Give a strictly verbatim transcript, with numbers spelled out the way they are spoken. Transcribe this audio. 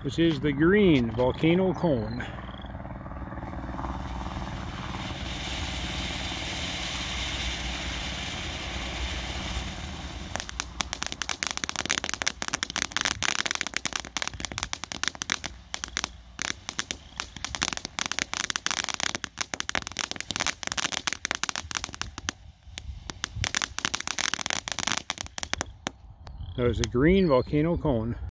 which is the green volcano cone. There's a green volcano cone.